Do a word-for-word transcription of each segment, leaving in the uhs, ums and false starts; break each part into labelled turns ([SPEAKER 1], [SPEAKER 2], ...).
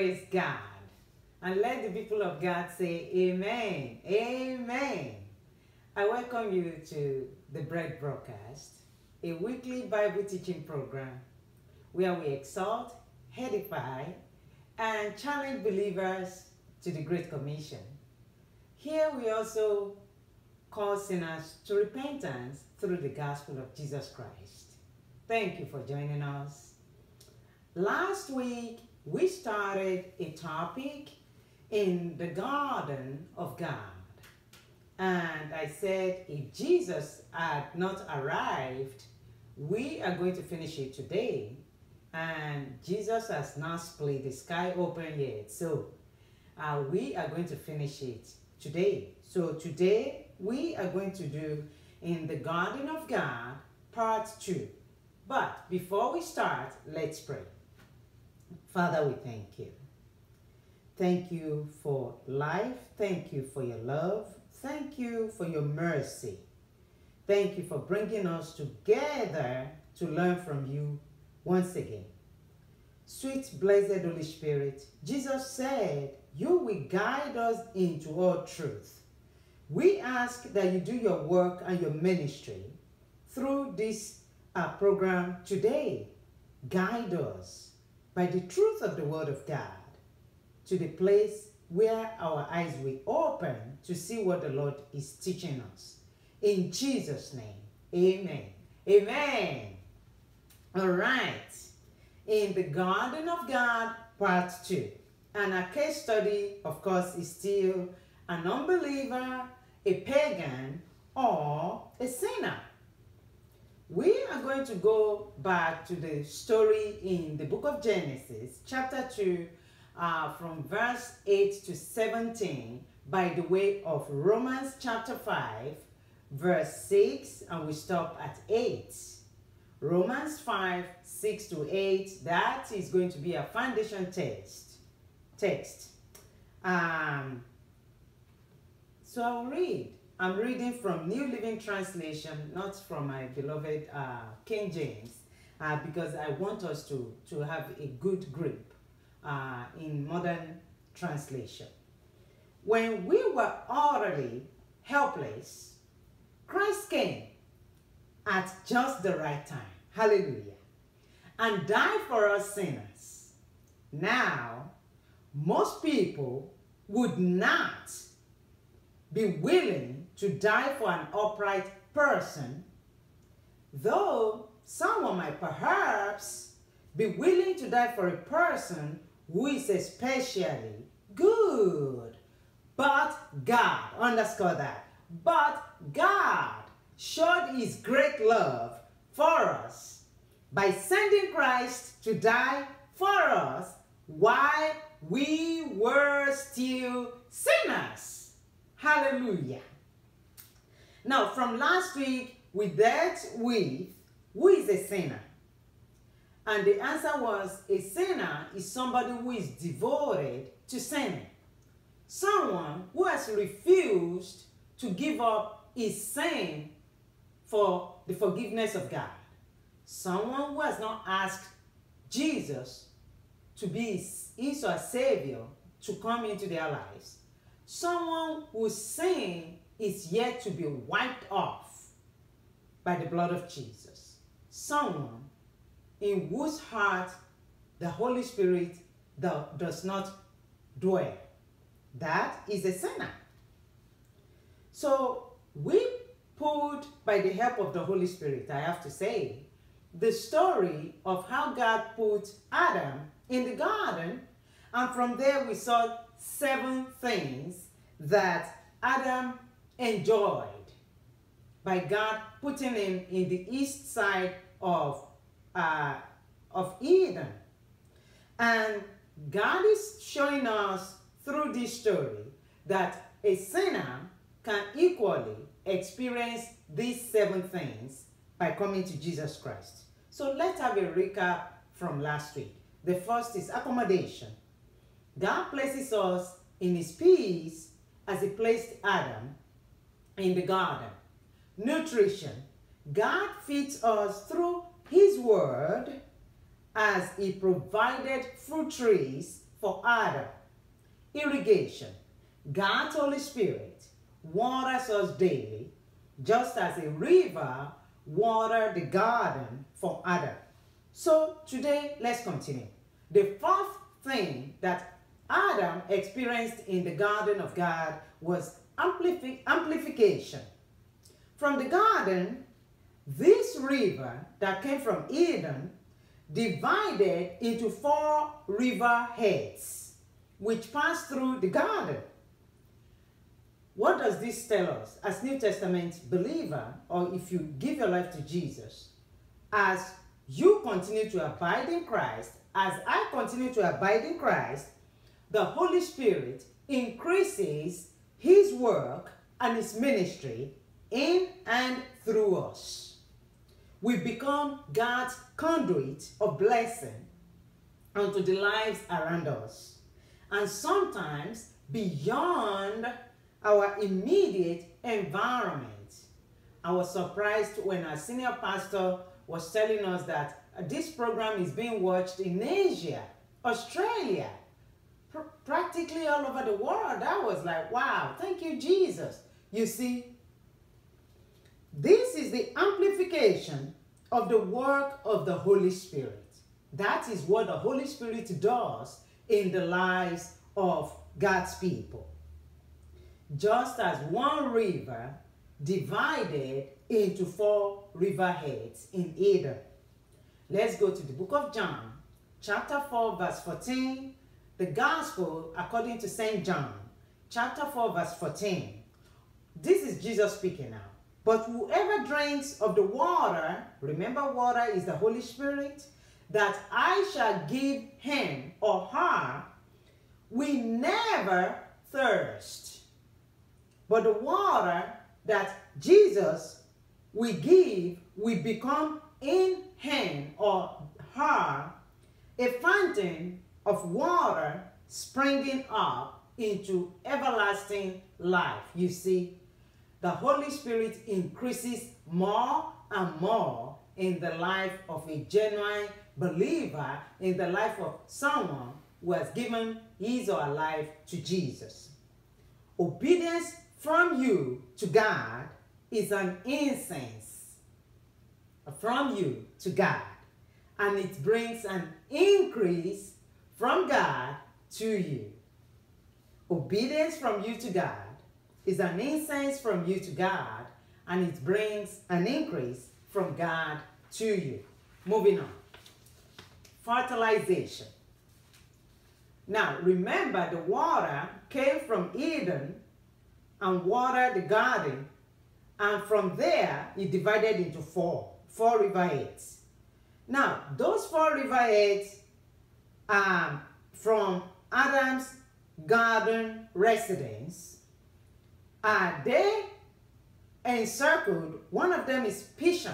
[SPEAKER 1] Praise God. And let the people of God say amen. Amen. I welcome you to the Bread Broadcast, a weekly Bible teaching program where we exalt, edify, and challenge believers to the Great Commission. Here we also call sinners to repentance through the gospel of Jesus Christ. Thank you for joining us. Last week, we started a topic in the Garden of God. And I said, if Jesus had not arrived, we are going to finish it today. And Jesus has not split the sky open yet. So uh, we are going to finish it today. So today we are going to do in the Garden of God, part two. But before we start, let's pray. Father, we thank you. Thank you for life. Thank you for your love. Thank you for your mercy. Thank you for bringing us together to learn from you once again. Sweet, blessed Holy Spirit, Jesus said, you will guide us into all truth. We ask that you do your work and your ministry through this uh, program today. Guide us by the truth of the Word of God to the place where our eyes will open to see what the Lord is teaching us. In Jesus' name, amen. Amen. All right. In the Garden of God, part two. And our case study, of course, is still an unbeliever, a pagan, or a sinner. We are going to go back to the story in the book of Genesis, chapter two, uh, from verse eight to seventeen, by the way of Romans chapter five, verse six, and we stop at eight. Romans five, six to eight, that is going to be a foundation text. text. Um, so I'll read. I'm reading from New Living Translation, not from my beloved uh, King James, uh, because I want us to, to have a good grip uh, in modern translation. When we were utterly helpless, Christ came at just the right time, hallelujah, and died for us sinners. Now, most people would not be willing to die for an upright person, though someone might perhaps be willing to die for a person who is especially good. But God, underscore that, but God showed his great love for us by sending Christ to die for us while we were still sinners. Hallelujah. Now, from last week, we dealt with who is a sinner. And the answer was a sinner is somebody who is devoted to sinning. Someone who has refused to give up his sin for the forgiveness of God. Someone who has not asked Jesus to be his, his or her Savior to come into their lives. Someone whose sin is yet to be wiped off by the blood of Jesus. Someone in whose heart the Holy Spirit does not dwell. That is a sinner. So we pulled, by the help of the Holy Spirit, I have to say, the story of how God put Adam in the garden, and from there we saw seven things that Adam enjoyed by God putting him in the east side of, uh, of Eden. And God is showing us through this story that a sinner can equally experience these seven things by coming to Jesus Christ. So let's have a recap from last week. The first is accommodation. God places us in his peace as he placed Adam in the garden. Nutrition. God feeds us through his word as he provided fruit trees for Adam. Irrigation. God's Holy Spirit waters us daily, just as a river watered the garden for Adam. So today, let's continue. The fourth thing that Adam experienced in the garden of God was amplifi amplification. From the garden, this river that came from Eden divided into four river heads, which passed through the garden. What does this tell us as New Testament believer, or if you give your life to Jesus? As you continue to abide in Christ, as I continue to abide in Christ, the Holy Spirit increases his work and his ministry in and through us. We become God's conduit of blessing unto the lives around us, and sometimes beyond our immediate environment. I was surprised when our senior pastor was telling us that this program is being watched in Asia, Australia, pr practically all over the world. I was like, wow, thank you, Jesus. You see, this is the amplification of the work of the Holy Spirit. That is what the Holy Spirit does in the lives of God's people. Just as one river divided into four river heads in Eden. Let's go to the book of John, chapter four, verse fourteen. The Gospel according to Saint John, chapter four, verse fourteen. This is Jesus speaking now. But whoever drinks of the water, remember water is the Holy Spirit, that I shall give him or her, will never thirst. But the water that Jesus will give will become in him or her a fountain of water springing up into everlasting life. You see, the Holy Spirit increases more and more in the life of a genuine believer, in the life of someone who has given his or her life to Jesus. Obedience from you to God is an incense from you to God, and it brings an increase from God to you. Obedience from you to God is an incense from you to God, and it brings an increase from God to you. Moving on. Fertilization. Now, remember, the water came from Eden and watered the garden, and from there, it divided into four, four river heads. Now, those four river heads are from Adam's garden residence. Uh, they encircled, one of them is Pishon.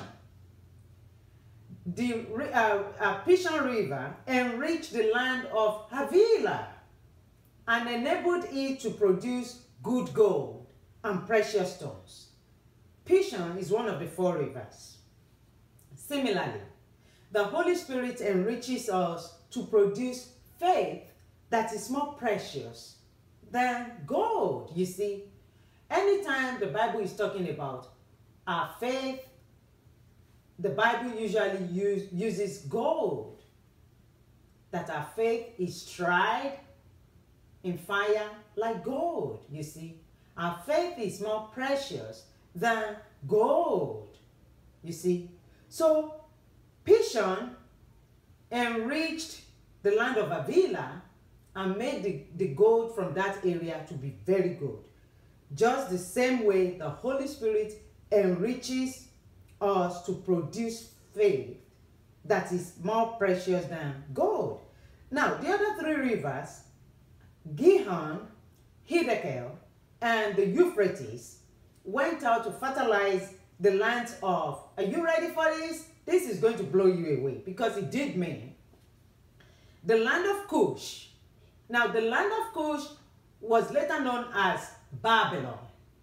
[SPEAKER 1] The uh, uh, Pishon River enriched the land of Havilah and enabled it to produce good gold and precious stones. Pishon is one of the four rivers. Similarly, the Holy Spirit enriches us to produce faith that is more precious than gold. You see, anytime the Bible is talking about our faith, the Bible usually use, uses gold. That our faith is tried in fire like gold, you see. Our faith is more precious than gold, you see. So, Pishon enriched the land of Havilah and made the, the gold from that area to be very good. Just the same way the Holy Spirit enriches us to produce faith that is more precious than gold. Now, the other three rivers, Gihon, Hiddekel, and the Euphrates, went out to fertilize the lands of, are you ready for this? This is going to blow you away, because it did mean the land of Cush. Now, the land of Cush was later known as Babylon.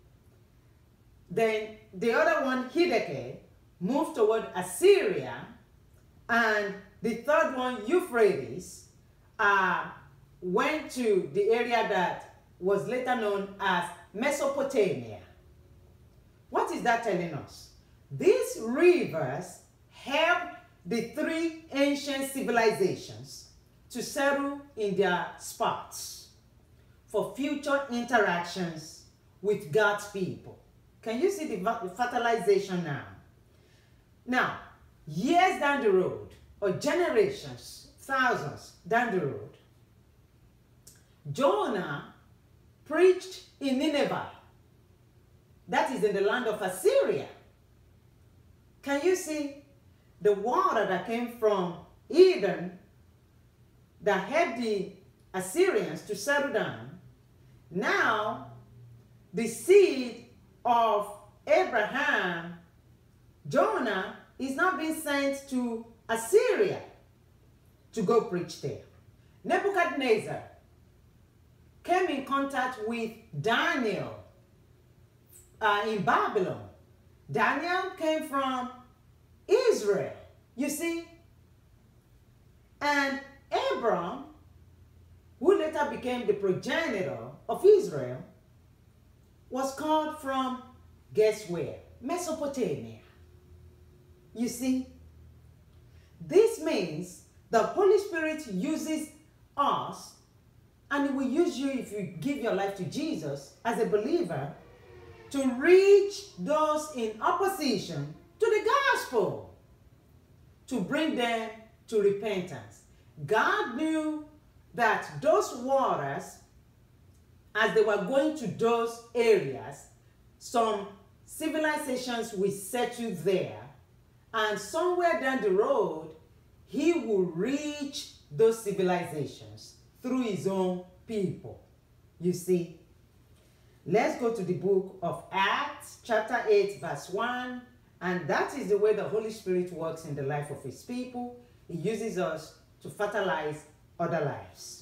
[SPEAKER 1] Then the other one, Hiddekel, moved toward Assyria, and the third one, Euphrates, uh, went to the area that was later known as Mesopotamia. What is that telling us? These rivers helped the three ancient civilizations to settle in their spots for future interactions with God's people. Can you see the fertilization now? Now, years down the road, or generations, thousands down the road, Jonah preached in Nineveh. That is in the land of Assyria. Can you see the water that came from Eden that helped the Assyrians to settle down? Now, the seed of Abraham, Jonah, is now being sent to Assyria to go preach there. Nebuchadnezzar came in contact with Daniel uh, in Babylon. Daniel came from Israel, you see. And Abram, who later became the progenitor of Israel, was called from, guess where? Mesopotamia. You see, this means the Holy Spirit uses us, and it will use you if you give your life to Jesus as a believer, to reach those in opposition to the gospel, to bring them to repentance. God knew that those waters, as they were going to those areas, some civilizations will settle there, and somewhere down the road, he will reach those civilizations through his own people. You see, let's go to the book of Acts, chapter eight, verse one, and that is the way the Holy Spirit works in the life of his people. He uses us to fertilize other lives.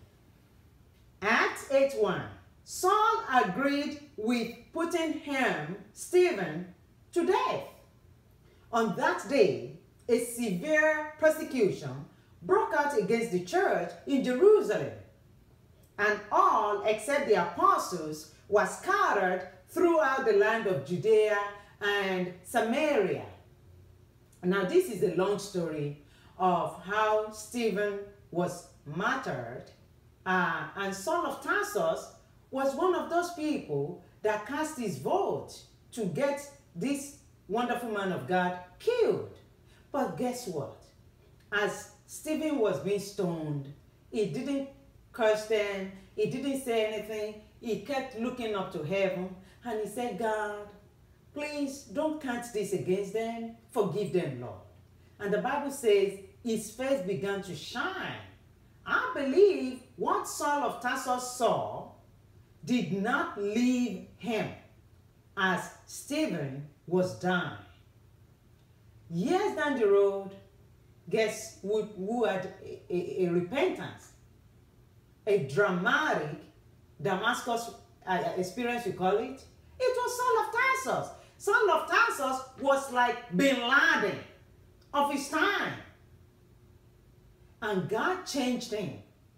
[SPEAKER 1] Acts eight one. Saul agreed with putting him, Stephen, to death. On that day, a severe persecution broke out against the church in Jerusalem, and all except the apostles were scattered throughout the land of Judea and Samaria. Now, this is a long story of how Stephen was martyred, uh, and Saul of Tarsus was one of those people that cast his vote to get this wonderful man of God killed. But guess what? As Stephen was being stoned, he didn't curse them, he didn't say anything, he kept looking up to heaven, and he said, God, please don't count this against them, forgive them, Lord. And the Bible says his face began to shine. I believe what Saul of Tarsus saw did not leave him as Stephen was dying. Years down the road, guess who, who had a, a, a repentance, a dramatic Damascus uh, experience, we call it? It was Saul of Tarsus. Saul of Tarsus was like Bin Laden of his time. And God changed him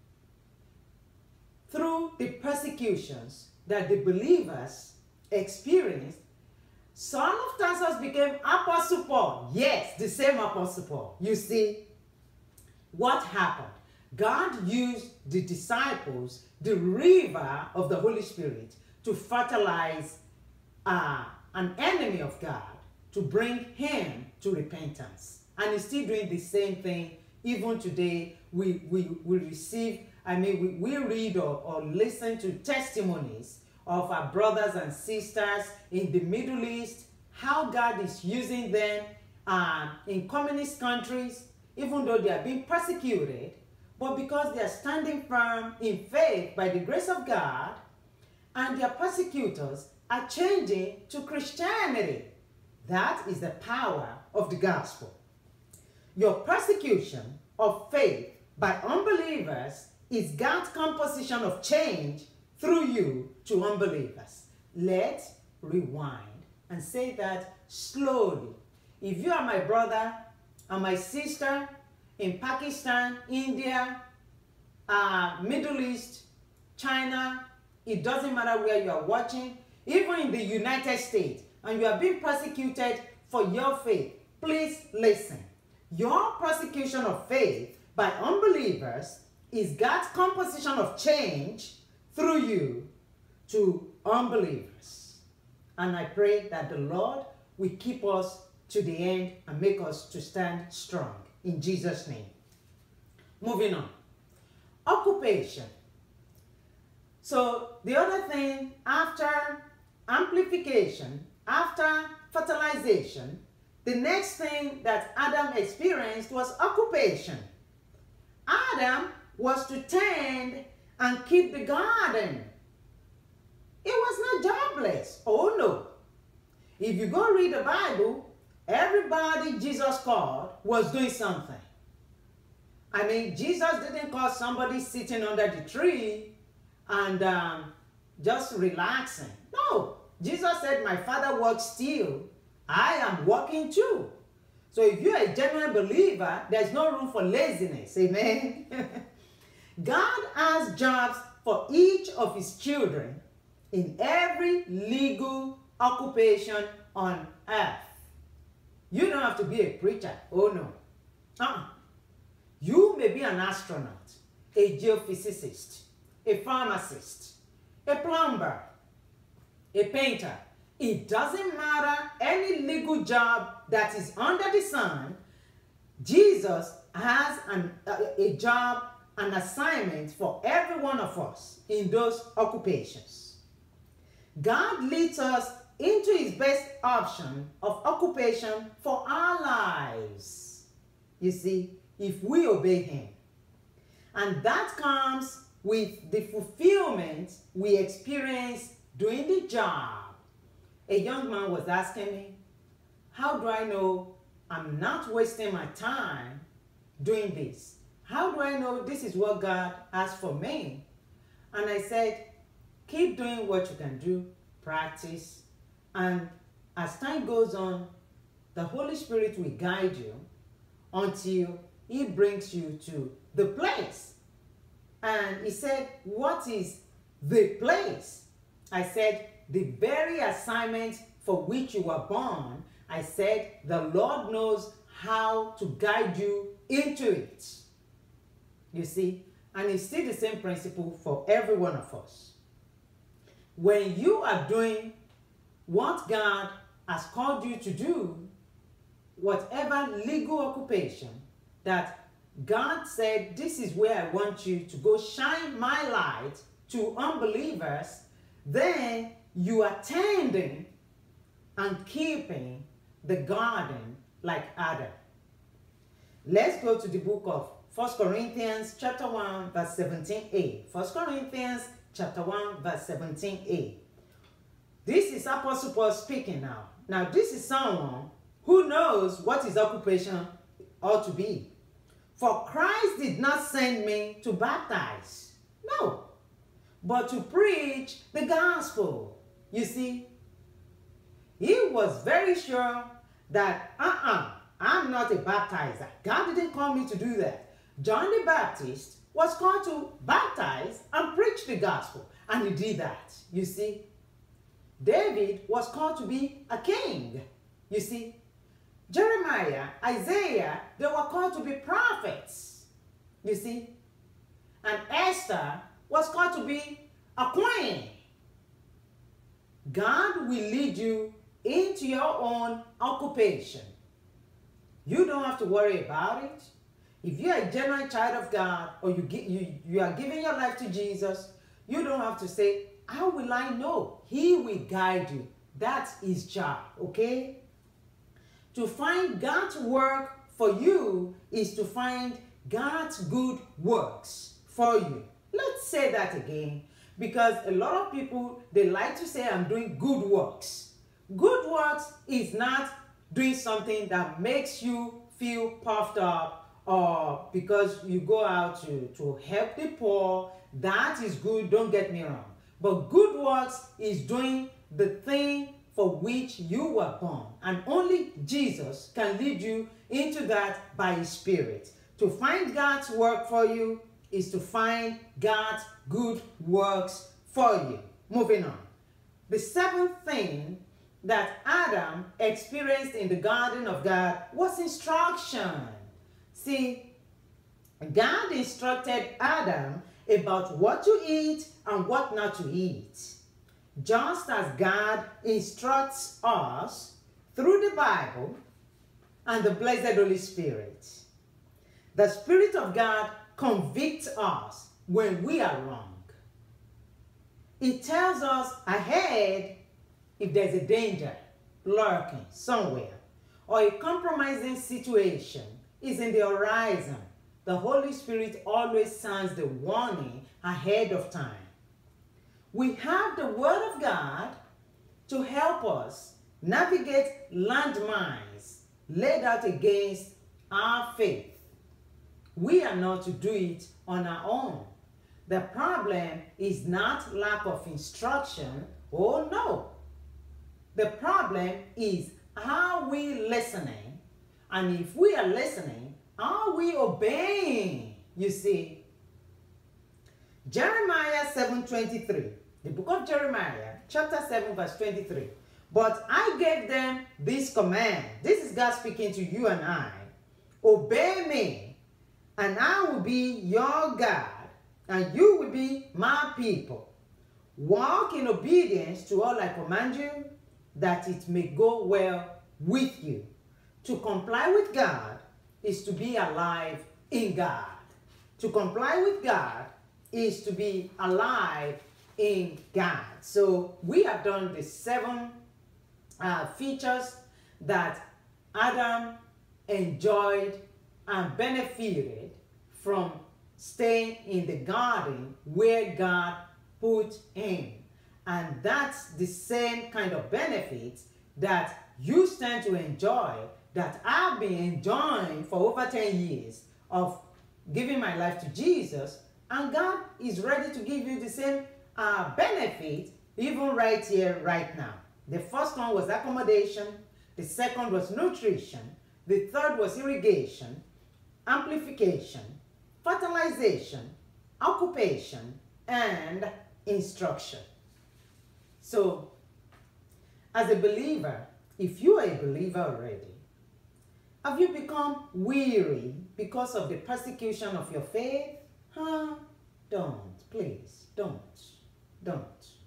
[SPEAKER 1] through the persecutions that the believers experienced. Saul of Tarsus became Apostle Paul. Yes, the same Apostle Paul. You see, what happened? God used the disciples, the river of the Holy Spirit, to fertilize uh, an enemy of God, to bring him to repentance. And he's still doing the same thing. Even today, we, we, we receive, I mean, we, we read or, or listen to testimonies of our brothers and sisters in the Middle East, how God is using them uh, in communist countries, even though they are being persecuted, but because they are standing firm in faith by the grace of God, and their persecutors are changing to Christianity. That is the power of the gospel. Your persecution of faith by unbelievers is God's composition of change through you to unbelievers. Let's rewind and say that slowly. If you are my brother and my sister in Pakistan, India, uh, uh, Middle East, China, it doesn't matter where you are watching, even in the United States, and you are being persecuted for your faith, please listen. Your persecution of faith by unbelievers is God's composition of change through you to unbelievers. And I pray that the Lord will keep us to the end and make us to stand strong. In Jesus' name. Moving on. Occupation. So the other thing, after amplification, after fertilization, the next thing that Adam experienced was occupation. Adam was to tend and keep the garden. It was not jobless. Oh no. If you go read the Bible, everybody Jesus called was doing something. I mean, Jesus didn't call somebody sitting under the tree and um, just relaxing. No. Jesus said, my Father works still. I am working too. So if you're a genuine believer, there's no room for laziness. Amen. God has jobs for each of his children in every legal occupation on earth. You don't have to be a preacher. Oh no. Uh-uh. You may be an astronaut, a geophysicist, a pharmacist, a plumber, a painter. It doesn't matter any legal job that is under the sun. Jesus has an, a, a job, an assignment for every one of us in those occupations. God leads us into his best option of occupation for our lives. You see, if we obey him. And that comes with the fulfillment we experience doing the job. A young man was asking me, how do I know I'm not wasting my time doing this? How do I know this is what God has for me? And I said, keep doing what you can do, practice, and as time goes on, the Holy Spirit will guide you until he brings you to the place. And he said, what is the place? I said, the very assignment for which you were born. I said, the Lord knows how to guide you into it. You see, and it's still the same principle for every one of us. When you are doing what God has called you to do, whatever legal occupation that God said, this is where I want you to go shine my light to unbelievers, then you are tending and keeping the garden like Adam. Let's go to the book of First Corinthians chapter one verse seventeen a. First Corinthians chapter one verse seventeen a. This is Apostle Paul speaking now. Now this is someone who knows what his occupation ought to be. For Christ did not send me to baptize, no, but to preach the gospel. You see, he was very sure that, uh-uh, I'm not a baptizer. God didn't call me to do that. John the Baptist was called to baptize and preach the gospel, and he did that, you see. David was called to be a king, you see. Jeremiah, Isaiah, they were called to be prophets, you see. And Esther was called to be a queen. God will lead you into your own occupation. You don't have to worry about it. If you're a genuine child of God, or you, you, you are giving your life to Jesus, you don't have to say, how will I know? He will guide you. That's his job, okay? To find God's work for you is to find God's good works for you. Let's say that again, because a lot of people, they like to say, I'm doing good works. Good works is not doing something that makes you feel puffed up, or because you go out to, to help the poor. That is good, don't get me wrong. But good works is doing the thing for which you were born. And only Jesus can lead you into that by his Spirit. To find God's work for you is to find God's good works for you. Moving on. The seventh thing that Adam experienced in the garden of God was instruction. See, God instructed Adam about what to eat and what not to eat. Just as God instructs us through the Bible and the blessed Holy Spirit. The Spirit of God convicts us when we are wrong. It tells us ahead if there's a danger lurking somewhere or a compromising situation is in the horizon. The Holy Spirit always sounds the warning ahead of time. We have the Word of God to help us navigate landmines laid out against our faith. We are not to do it on our own. The problem is not lack of instruction. Oh no. The problem is, are we listening? And if we are listening, are we obeying? You see, Jeremiah seven twenty-three, the book of Jeremiah, chapter seven, verse twenty-three. But I gave them this command. This is God speaking to you and I. Obey me, and I will be your God, and you will be my people. Walk in obedience to all I command you, that it may go well with you. To comply with God is to be alive in God. To comply with God is to be alive in God. So we have done the seven uh, features that Adam enjoyed and benefited from staying in the garden where God put him. And that's the same kind of benefits that you stand to enjoy, that I've been enjoying for over ten years of giving my life to Jesus. And God is ready to give you the same uh, benefit even right here, right now. The first one was accommodation. The second was nutrition. The third was irrigation, amplification, fertilization, occupation, and instruction. So, as a believer, if you are a believer already, have you become weary because of the persecution of your faith? Huh? Don't, please, don't, don't.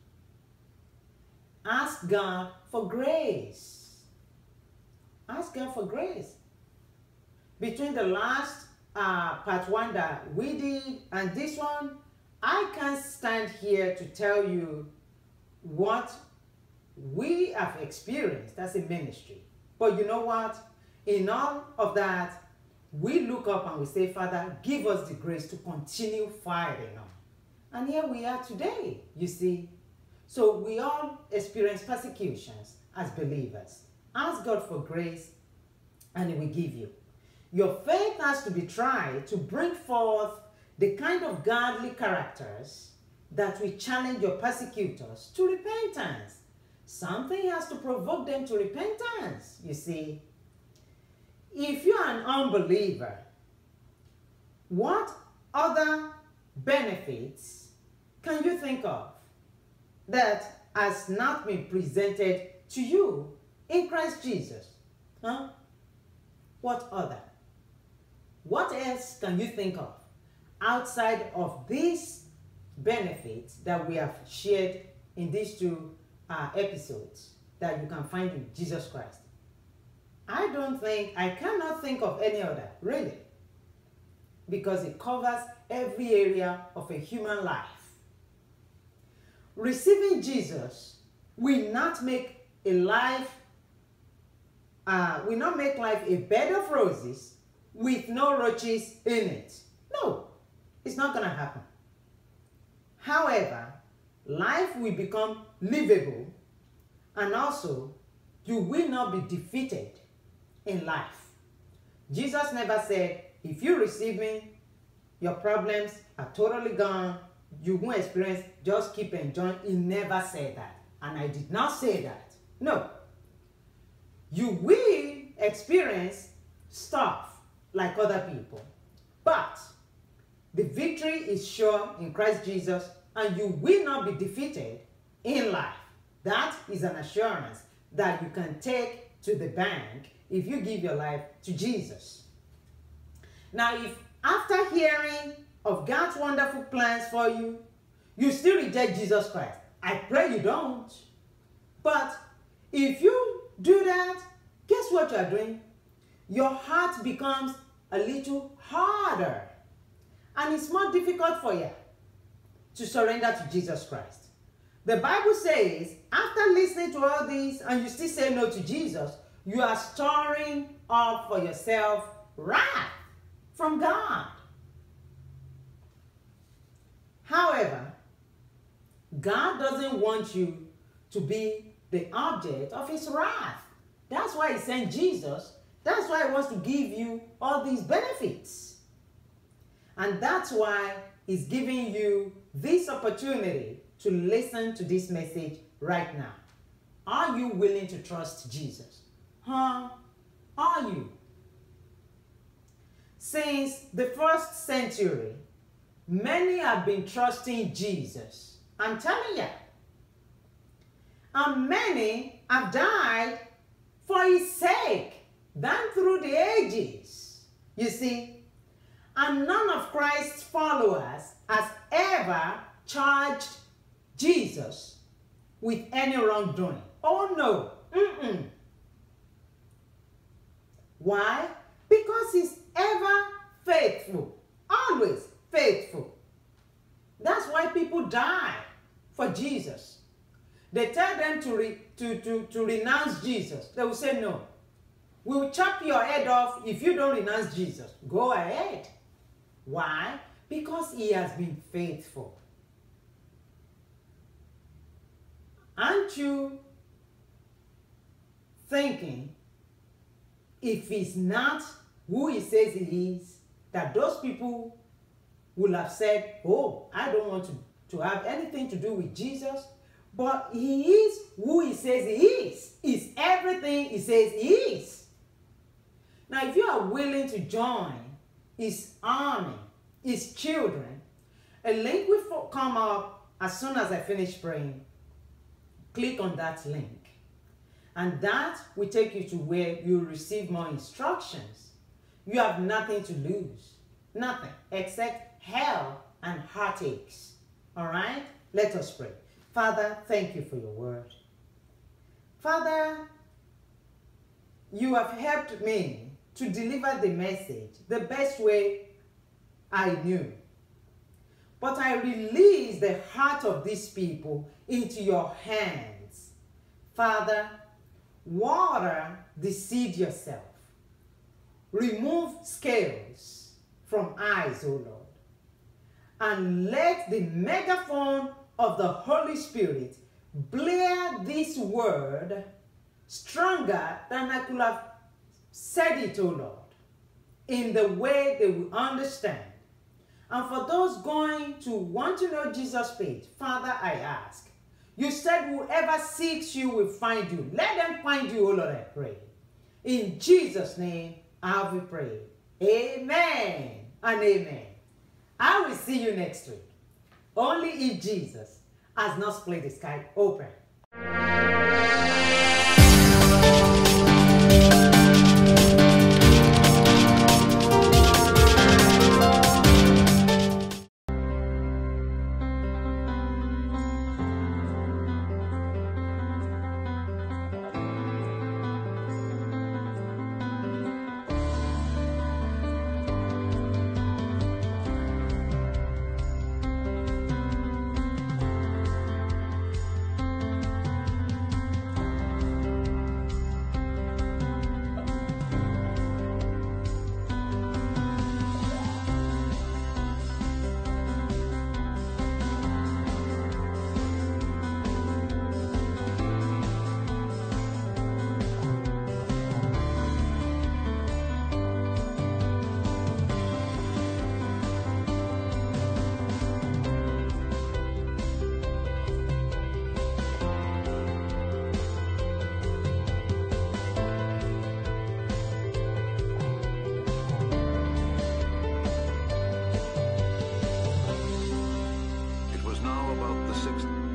[SPEAKER 1] Ask God for grace. Ask God for grace. Between the last uh, part one that we did and this one, I can't stand here to tell you what we have experienced as a ministry. But you know what? In all of that, we look up and we say, Father, give us the grace to continue fighting on. And here we are today, you see. So we all experience persecutions as believers. Ask God for grace and He will give you. Your faith has to be tried to bring forth the kind of godly characters that will challenge your persecutors to repentance. Something has to provoke them to repentance, you see. If you are an unbeliever, what other benefits can you think of that has not been presented to you in Christ Jesus? Huh? What other? What else can you think of outside of these benefits that we have shared in these two uh, episodes that you can find in Jesus Christ? I don't think, I cannot think of any other, really, because it covers every area of a human life. Receiving Jesus will not make a life, uh, will not make life a bed of roses with no roaches in it. No, it's not going to happen. However, life will become livable, and also you will not be defeated in life. Jesus never said, if you receive me, your problems are totally gone, you won't experience, just keep enjoying. He never said that. And I did not say that. No. You will experience stuff like other people. But The victory is sure in Christ Jesus, and you will not be defeated in life. That is an assurance that you can take to the bank if you give your life to Jesus. Now, if after hearing of God's wonderful plans for you, you still reject Jesus Christ, I pray you don't. But if you do that, guess what you are doing? Your heart becomes a little harder, and it's more difficult for you to surrender to Jesus Christ. The Bible says, after listening to all this and you still say no to Jesus, you are storing up for yourself wrath from God. However, God doesn't want you to be the object of his wrath. That's why he sent Jesus. That's why he wants to give you all these benefits. And that's why he's giving you this opportunity to listen to this message right now. Are you willing to trust Jesus? Huh? Are you? Since the first century, many have been trusting Jesus. I'm telling you. And many have died for his sake, down through the ages. You see, and none of Christ's followers has ever charged Jesus with any wrongdoing. Oh no. Mm-mm. Why? Because he's ever faithful. Always faithful. That's why people die for Jesus. They tell them to, re, to, to, to renounce Jesus. They will say no. We will chop your head off if you don't renounce Jesus. Go ahead. Why? Because he has been faithful. Aren't you thinking, if he's not who he says he is, that those people will have said, oh, I don't want to, to have anything to do with Jesus? But he is who he says he is. He's everything he says he is. Now, if you are willing to join his army, his children, a link will come up as soon as I finish praying. Click on that link. And that will take you to where you will receive more instructions. You have nothing to lose. Nothing except hell and heartaches. All right? Let us pray. Father, thank you for your word. Father, you have helped me to deliver the message the best way I knew. But I release the heart of these people into your hands. Father, water the seed yourself. Remove scales from eyes, O Lord. And let the megaphone of the Holy Spirit blare this word stronger than I could have said it, O Lord, in the way they will understand. And for those going to want to know Jesus' page, Father, I ask, you said whoever seeks you will find you. Let them find you, O Lord, I pray. In Jesus' name, I will pray. Amen and amen. I will see you next week. Only if Jesus has not split the sky open.
[SPEAKER 2] How about the sixth?